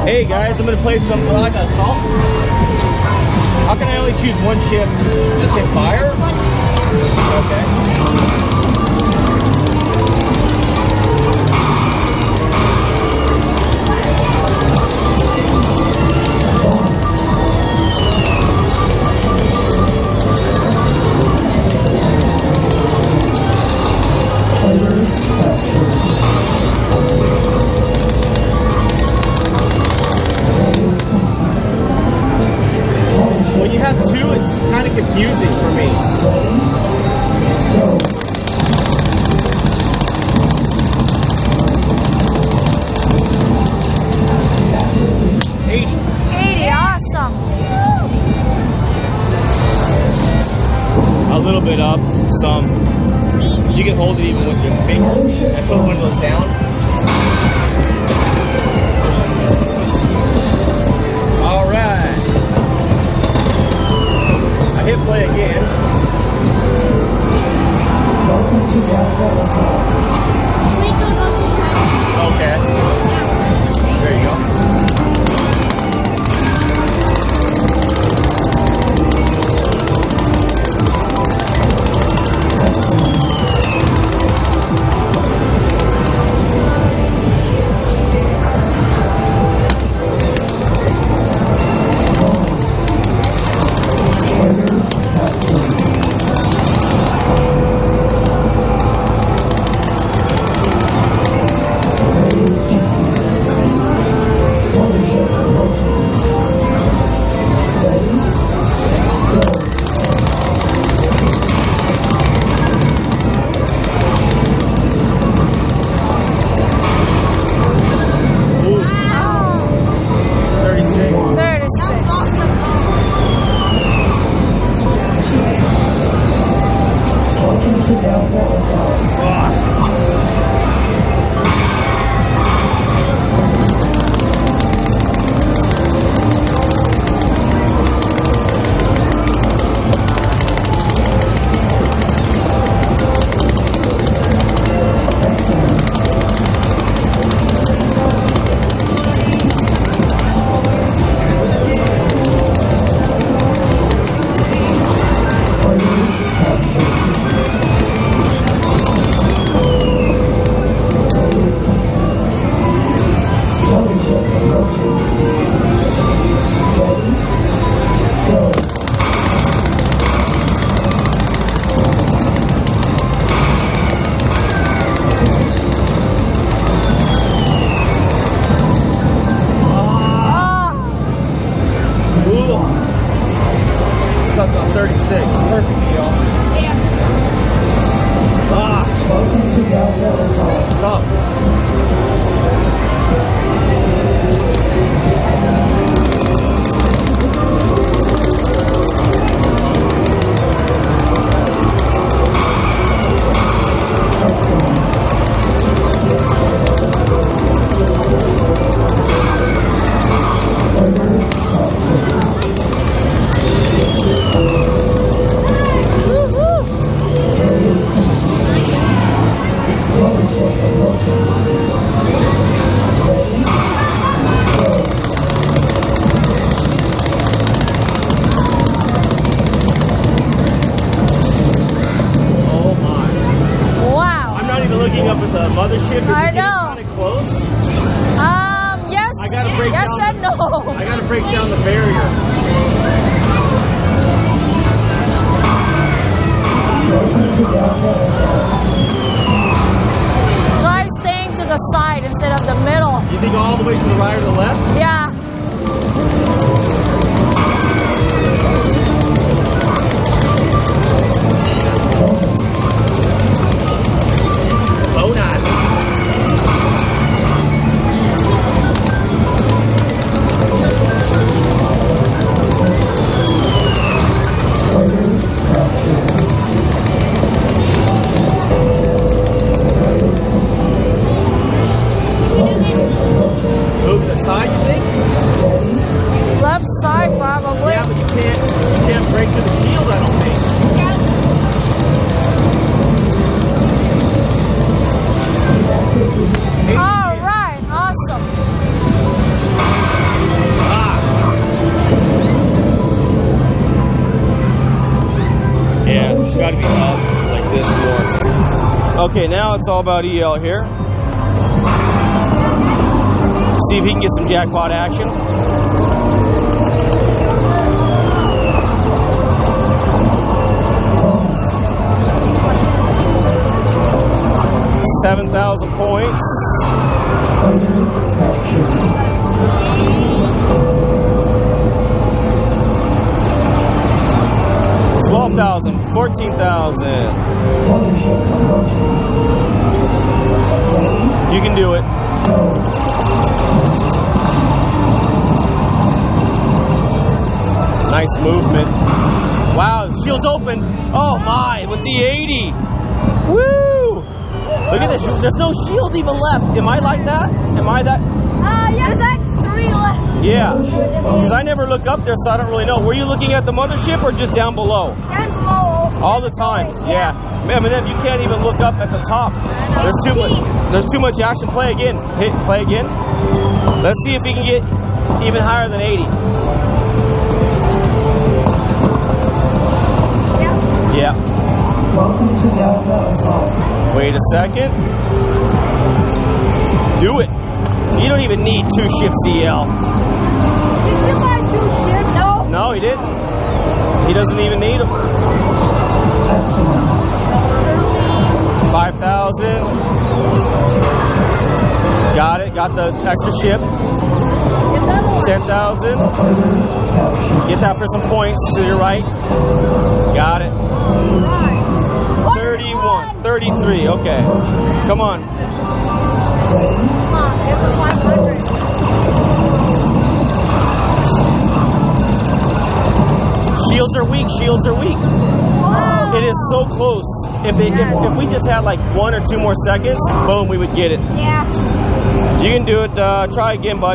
Hey guys, I'm gonna play some like Assault. How can I only choose one ship? Just hit fire? Okay. When you have two, it's kind of confusing for me. 80, awesome. A little bit up, some. You can hold it even with your fingers. I put one of those down. All right. I hit play again. Okay. There you go. Stuck on 36. Perfect, y'all. Yeah. Tough. Up at the mothership, is it kind of close? Yes. I gotta break yes down. And no. I gotta break down the barrier. Try staying to the side instead of the middle. You think all the way to the right or the left? Yeah. Left side, probably. Yeah, but you can't break through the shield, I don't think. All right, awesome. Okay, now it's all about EL here. See if he can get some jackpot action. $7,000 points. 12,000, 14,000. You can do it. Nice movement. Wow, shield's open. Oh my, with the 80. Woo! Look at this. There's no shield even left. Am I like that? Am I that? Yeah, there's like 3 left. Yeah. Because I never look up there, so I don't really know. Were you looking at the mothership or just down below? Down below. All the time. Yeah. Man, but then you can't even look up at the top. There's too much action. Play again. Play again. Let's see if he can get even higher than 80. Yeah. Welcome to Delta Assault. Wait a second. Do it. You don't even need 2 ships EL. Did you buy 2 ships? No. No, he didn't. He doesn't even need them. Excellent. 5,000. Got it. Got the extra ship. 10,000. Get that for some points to your right. Got it. 31, 33. Okay. Come on. Come on, give her 500. Shields are weak. Shields are weak. Wow. It is so close. If we just had like 1 or 2 more seconds, boom, we would get it. Yeah. You can do it. Try again, bud.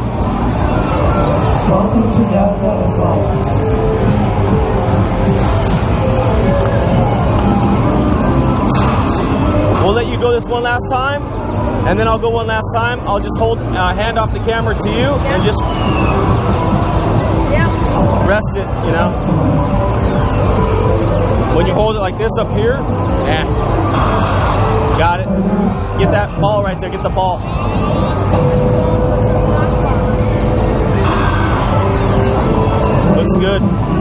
Welcome to Delta Assault. We'll let you go this one last time, and then I'll go one last time. I'll just hand off the camera to you and just rest it, you know. When you hold it like this up here, got it. Get that ball right there, get the ball. Looks good.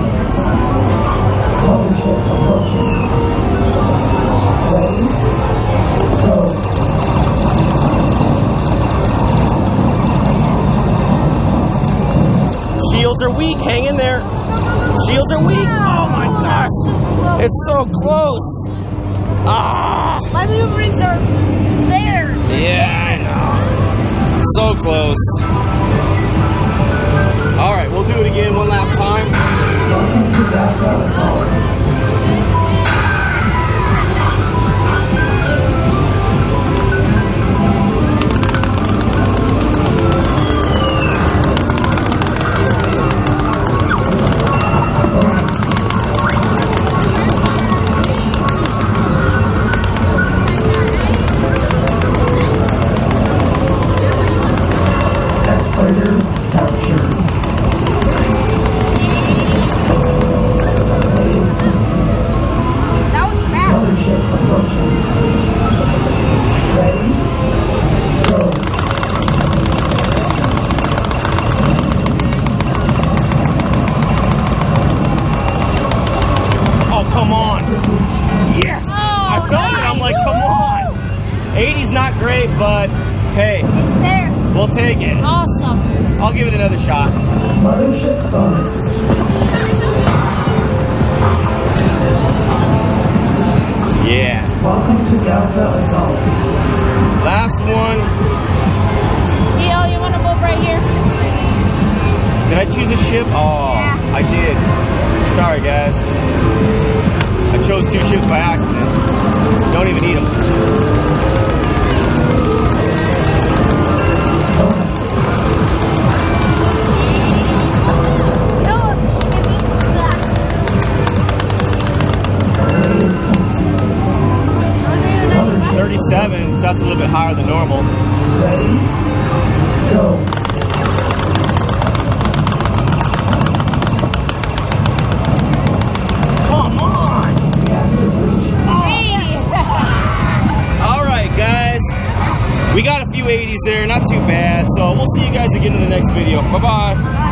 Shields are weak. Hang in there. Shields are weak. Oh my gosh. It's so close. Ah. My maneuverings are there. Yeah, I know. So close. All right, we'll do it again one last time. Welcome to Delta Assault. Exploiter captured. That was fast. Mothership approaching. Ready? Go. Oh, come on. Yes. Oh, I felt it. I'm like, come on. 80's not great, but hey, It's there. we'll take it. Awesome. I'll give it another shot. Mothership bonus. Yeah. Welcome to Delta Assault. Last one. EL, you want to move right here? Did I choose a ship? Oh, Yeah. I did. Sorry, guys. I chose 2 ships by accident. Don't even need them. No, give me that. 37, so that's a little bit higher than normal. Ready? Go. Come on! Reactor breach. Hey. 280s there, not too bad. So we'll see you guys again in the next video. Bye-bye.